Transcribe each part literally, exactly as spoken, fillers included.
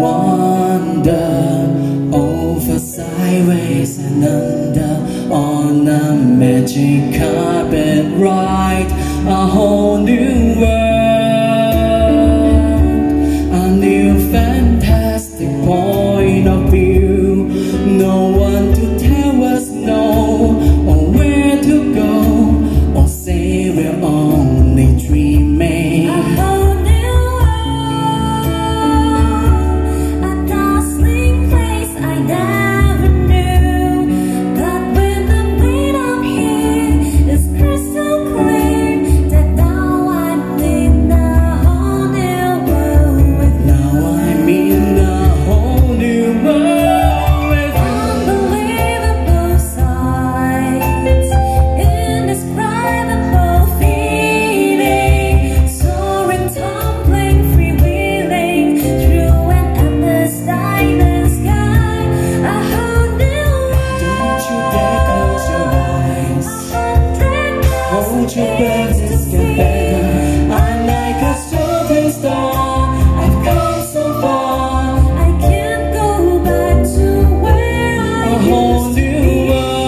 wander over, sideways and under, on a magic carpet ride, a whole new world, a new fantastic point of view. No one to tell us no, or where to go, or say we're only dreaming. A whole new world, a dazzling place I never knew. But when the wind up here is crystal clear, that now I'm in a whole new world with you. Now I'm in a whole new world. Unbelievable sights, indescribable feeling, soaring, tumbling, freewheeling through an endless silent sky. A whole new world. Don't you dare close your eyes. Hold your breath, this get better. I'm like a shooting star. I've come so far. I can't go back to where I A whole used to new be.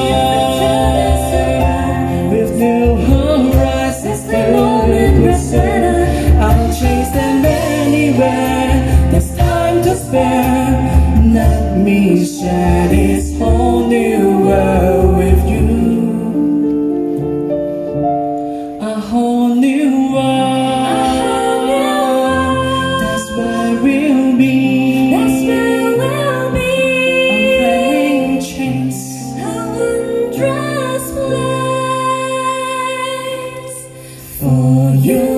world with new horizons filled with pleasure. I'll chase them anywhere. There's time to spare. Let me share this whole new world with you. A whole new world. That's where we'll be. That's where we'll be. Unfailing chains. A wondrous place For you.